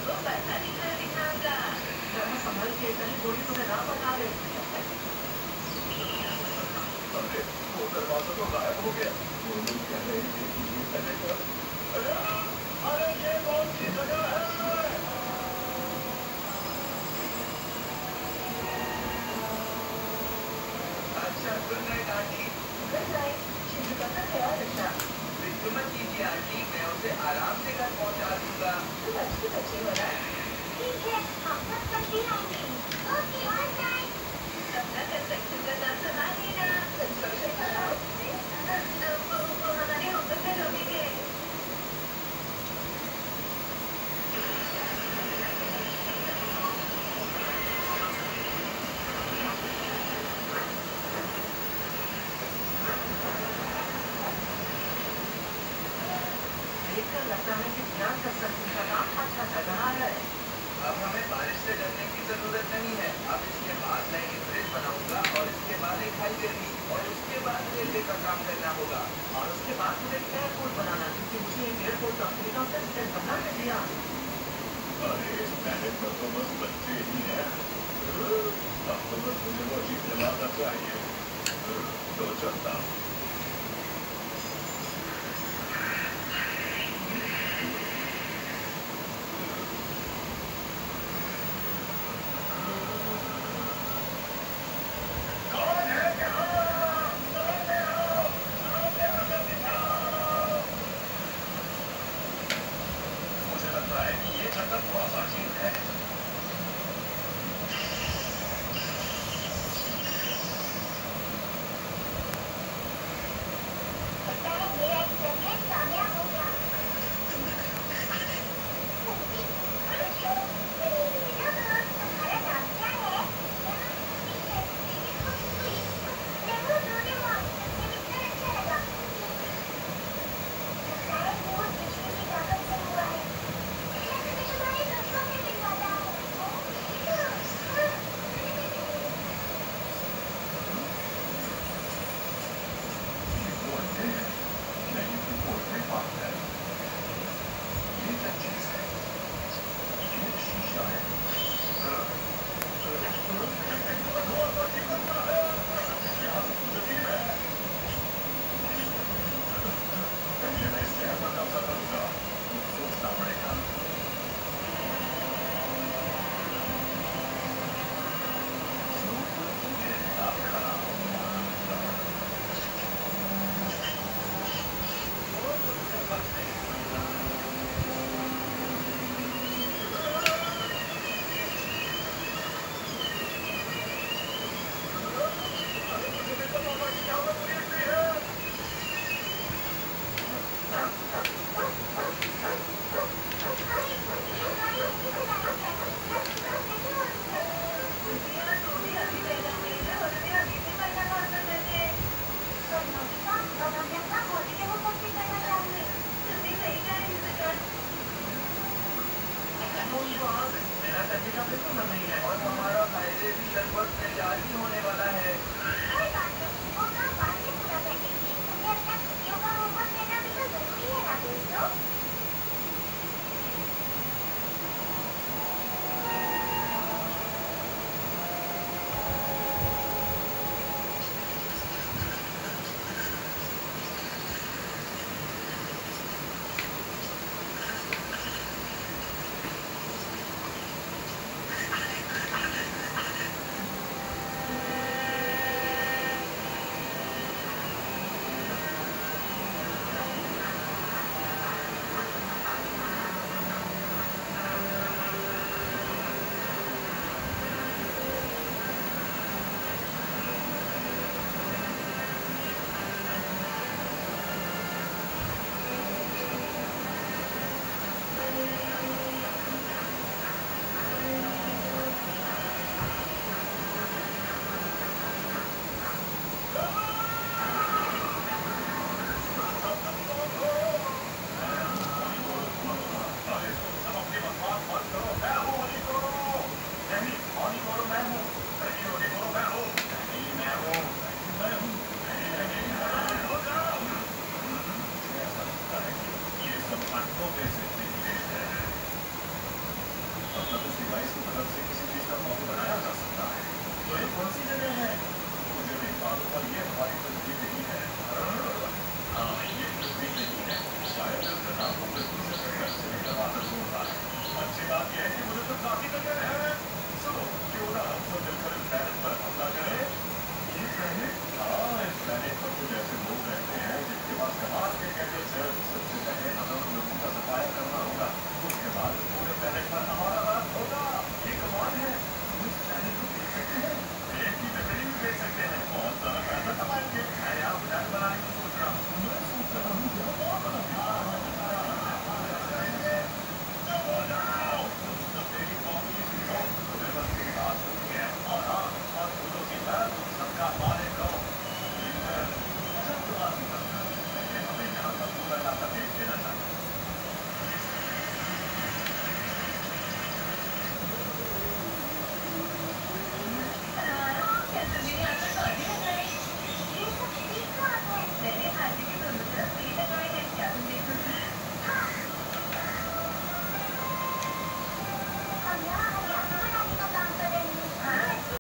तो पैसा दिखाऊंगा। जरा संभल के, कहीं गोली तुम्हें ना बता दे। अरे वो दरवाजा तो गायब हो गया। वो लोग कह रहे थे कि ये कनेक्टर। अरे ये कौन सी जगह है? अच्छा good night aunty. Good night. Shizuka का ख्याल रखना। फिक्र मत कीजिए आंटी, मैं उसे आराम से घर पहुंचा दूंगा। तुम अच्छी बच्ची हो ना। ठीक है, हम सब जल्दी आएंगे। Okay, good night. अपना कंस्ट्रक्शन का काम संभाल लेना। कंस्ट्रक्शन का काम? वो हमारे होटल में लोगे के। देखकर लगता है कि ध्यान कंस्ट्रक्शन का काम अच्छा चल रहा है। अब हमें बारिश से डरने की जरूरत नहीं है। अब इसके बाद मैं एक ब्रिज बनाऊंगा और इसके बाद एक हाईवे भी, और उसके बाद रेलवे का काम करना होगा। और उसके बाद तुम्हें एक एयरपोर्ट बनाना, क्योंकि मुझे एक एयरपोर्ट कंपनी का प्रेसिडेंट बनना है दिया। अरे इस प्लैनेट पर तो बस बच्चे ही हैं। अब तो बस मुझे वही जलाना चाहिए। तो चलता हूँ। कौन है यहाँ? सामने आओ! सामने आकर दिखाओ! मुझे लगता है कि ये जगह थोड़ा सा अजीब है। लगता है मेरा एक्सपेरिमेंट कामयाब हो गया। हेलो, तुम्हारा नाम क्या है? ठीक है, लेकिन देखो डोरेमोन, मुझे मिलकर अच्छा लगा। लगता है वो बिजली की ताकत से हुआ है। मैं तुम्हारे दोस्तों से मिलवाता हूँ। ये तो अंडे हैं। नहीं तो पोल्ट्री फार्म है। ये क्या चीज है? ये शीशा है। धुआं तो निकलता है। यहाँ सब कुछ अजीब है। पहले मैं इस शहर पर कब्जा करूंगा। कुछ सोचना पड़ेगा। ये दिमाग खराब हो गया। अरे मुझे भी पता था कि यहाँ पर पुलिस भी है। दिया तो भी अभी पैदा हुई है और उन्हें अभी से पैसा ट्रांसफर कर दे। और नोबिता, अब हम अपना हॉलिडे होमवर्क भी करना चाहेंगे। तुमने सही कहा शिजुका। मेरा करने का बिल्कुल मन नहीं है। और हमारा हाईवे भी लगभग तैयार ही होने वाला है। कोई बात नहीं, वो काम बाद में पूरा कर लेंगे। हमें अपना छुट्टियों का होमवर्क करना भी तो जरूरी है ना दोस्तों। कहते सर, सबसे पहले हमें उन लोगों का सफाया करना होगा, उसके बाद पूरे प्लेनेट पर हमारा राज होगा। ये कमाल है, हम इस प्लेनेट को देख सकते हैं, एक ही लकड़ी भी बेच सकते हैं, बहुत सारा पैसा कमाएंगे। मैं यहाँ प्लान बनाने की सोच रहा हूँ, मैं सोच रहा हूँ यहाँ और चलो जाओ, तुम मेरी कॉफी पीओ, तुम्हें बस मेरी बात सुननी है, और हाँ, और फूलों की तरह तुम सबका मालिक रहो। ठीक है, सब तो आदमी करता है, लेकिन हमें यहाँ का पूरा इलाका बेच देना चाहिए। कैसे भी